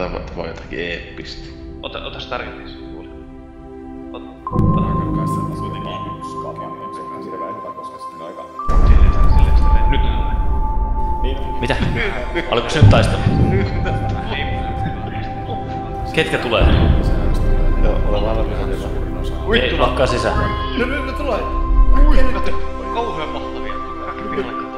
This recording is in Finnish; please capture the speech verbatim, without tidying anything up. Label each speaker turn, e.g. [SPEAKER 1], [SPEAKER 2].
[SPEAKER 1] tapahtuu jotakin eeppistä.
[SPEAKER 2] Ota, otas tarjotis. Ota.
[SPEAKER 3] Draacan kanssa on kuitenkin yksi kamera, on se ihan hirveän hyvä, koska sitten aika...
[SPEAKER 2] Silleen sitä, silleen sitä. Nyt.
[SPEAKER 3] Niin.
[SPEAKER 4] Mitä? Oliko se nyt taistelu? Ketkä tulee?
[SPEAKER 1] Joo, ollaan valmiina.
[SPEAKER 4] Ei, lakkaa sisään.
[SPEAKER 1] No nyt ne tulee!
[SPEAKER 2] Kauhean mahtavia.